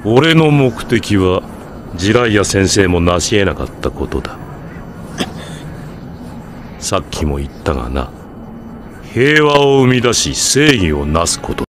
俺の目的はジライア先生も成し得なかったことだ。さっきも言ったがな、平和を生み出し正義をなすこと。